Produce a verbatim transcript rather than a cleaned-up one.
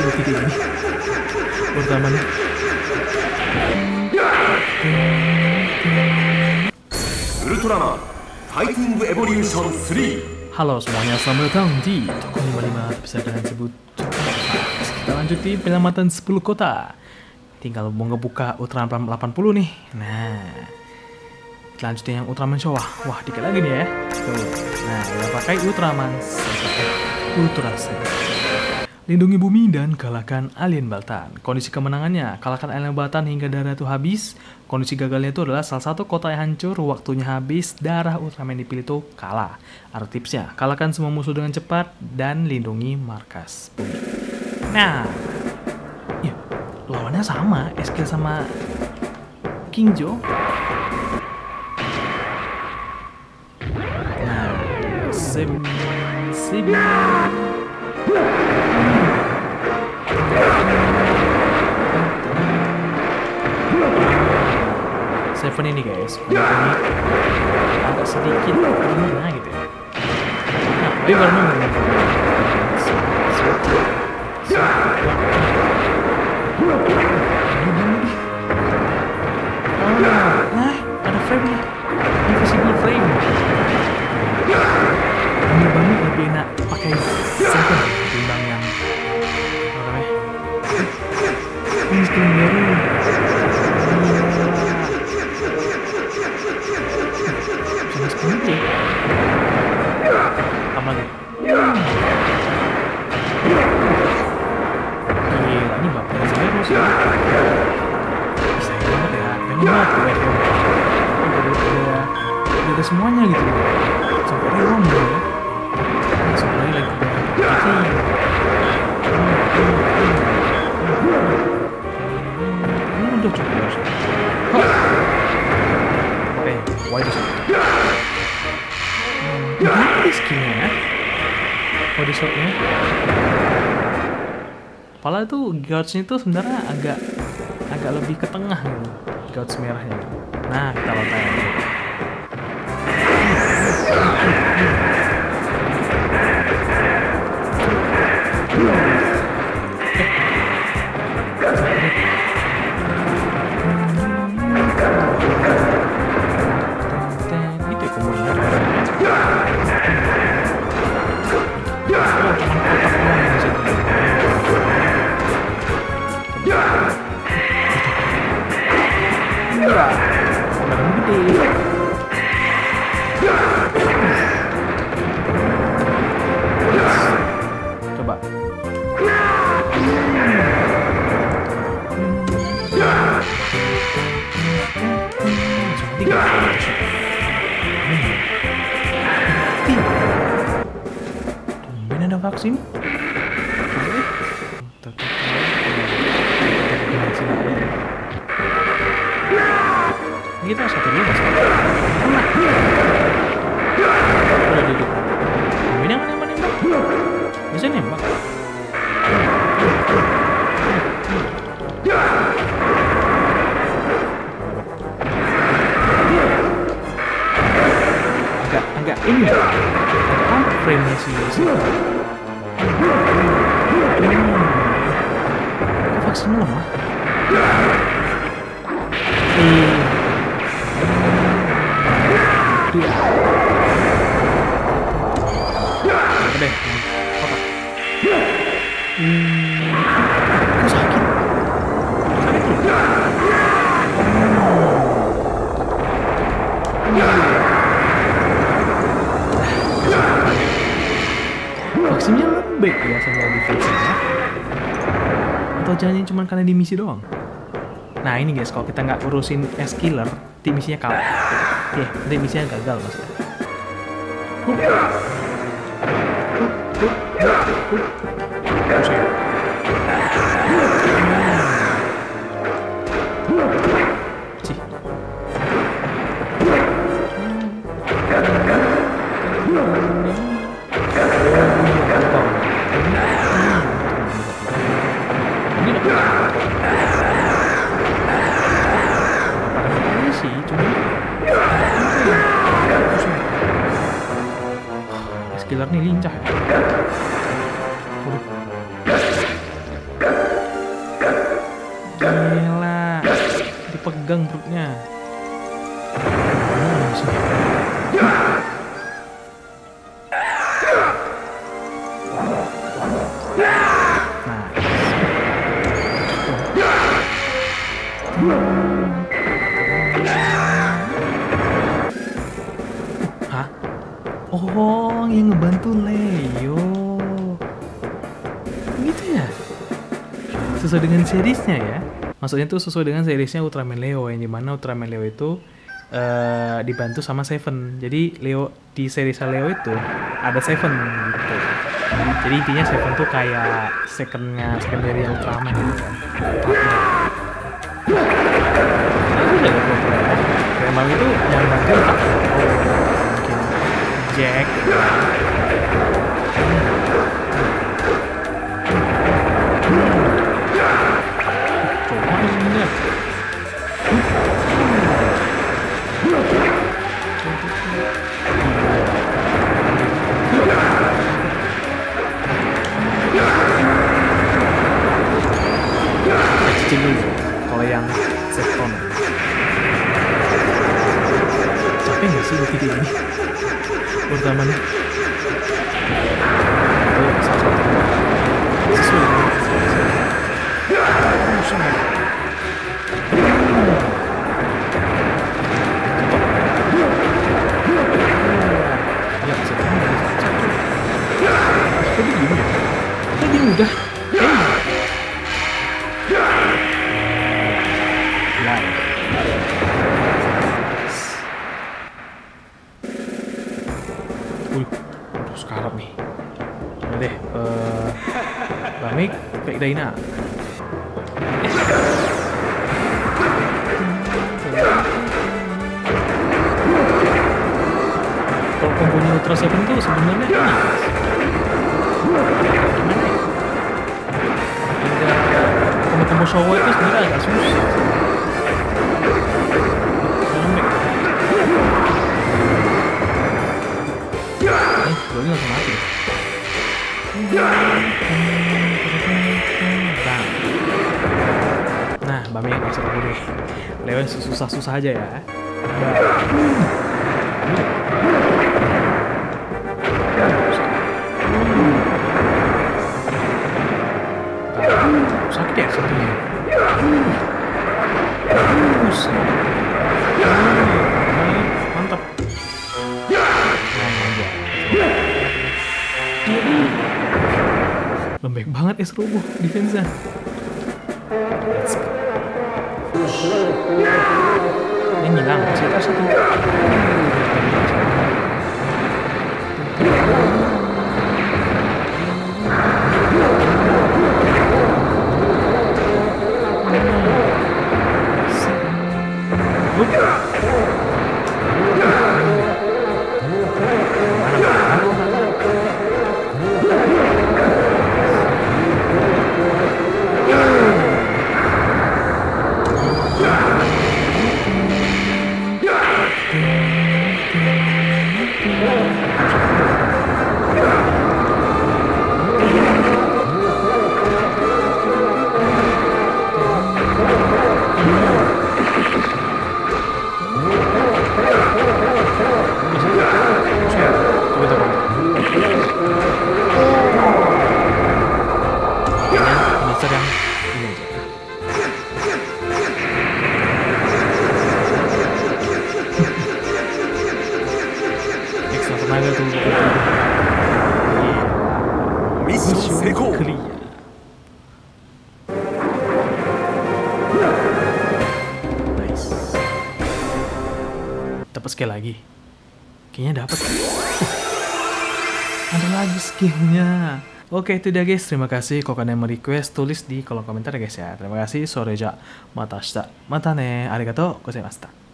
dulu video ini. Pertamanya. Ultraman Fighting Evolution tiga. Halo semuanya, selamat datang di Toko lima puluh lima, bisa dengan sebut kita lanjut di penyelamatan sepuluh kota. Tinggal mau ngebuka Ultraman delapan puluh nih. Nah, kita lanjutin yang Ultraman Showa. Wah, dikit lagi nih ya. Tuh. Nah, kita pakai Ultraman Ultra Seven. Lindungi bumi dan kalahkan alien Baltan. Kondisi kemenangannya, kalahkan alien Baltan hingga darah itu habis. Kondisi gagalnya itu adalah salah satu kota yang hancur, waktunya habis, darah Ultraman dipilih itu kalah. Ada tipsnya, kalahkan semua musuh dengan cepat dan lindungi markas bumi. Nah, ya, lawannya sama, Eskil sama King Jo. Nah, sim, sim. Seven ini guys, ini agak sedikit gimana gitu ya. Nah, tapi baru ngomong. Nah, ada frame nih, invisible frame. Ini banget lebih enak pakai Seven ketimbang yang apa namanya? Ini skin baru. Sama seperti apa lagi? Gila, ini bapaknya Zerus ya. Bisa banget ya, pengen banget gue udah, udah, udah ada semuanya gitu. Sampai Rewan ya. Sampai lagi lagi berarti. Ini udah cukup ya. Oke, wide shot. Ini skinnya ya. Body shotnya. Kepala itu gouge-nya itu sebenarnya agak agak lebih ke tengah gitu. Gouge merahnya. Nah, kita lontar aja. Itu ya komuninya. Coba. Tumben ada vaksin. Kita satu dulu mas. Udah duduk. Ini yang nembak-nembak. Bisa nembak. Agak, agak ini. Agak apa frame-nya sih? Kok vaksin lemah? Eh. Dia. Coba deh, kotak. Hmm, kok sakit? Sakit tuh. Vaksinnya lembek biasanya di vaksinnya. Atau jangan cuma karena di misi doang. Nah ini guys, kalau kita nggak urusin S-Killer, tim misinya kalah. Oke, nanti misinya gagal maksudnya. Hup. Hup, hup, hup, hup. Terus ya. Cih. Ini dapat. Ini sih, cuma Skiller nih lincah ya. Waduh. Gila, dipegang perutnya. Oh, sini. Hah? Oh, yang ngebantu Leo. Gitu ya? Sesuai dengan seriesnya ya? Maksudnya tuh sesuai dengan seriesnya Ultraman Leo, yang dimana Ultraman Leo itu uh, dibantu sama Seven. Jadi Leo di series Leo itu ada Seven gitu. Jadi intinya Seven tuh kayak secondnya secondary Ultraman gitu kan. Itu udah gak apa-apa. Memang itu yang bantu tak mungkin Jack gitu. Coba ini ya. Cicing dulu kalau yang Sekton. Capek nggak sih kayak gini? Utamanya itu salah satu sesuai ya sekarang tadi gini tadi udah sekarang nih udah deh uh, Bamik kayak Daina kalau komponen Ultra Seven tuh sebenarnya ini gimana ya? Ada kombo-kombo Showa itu sebenarnya agak susah. Gue ini langsung mati. Nah, Bami yang masuk dulu deh. Lewat susah-susah aja ya. Sakit ya satunya. Mantap. Lembek banget es roboh defense-nya. Let's go. Ini ngilang, masih ada satu. Dapat skill lagi. Kayaknya dapat. Ada lagi skillnya. Oke, itu dia guys. Terima kasih. Kalau kalian mau request, tulis di kolom komentar ya guys ya. Terima kasih. Soreja matashita. Mata ne. Arigatou gozaimashita.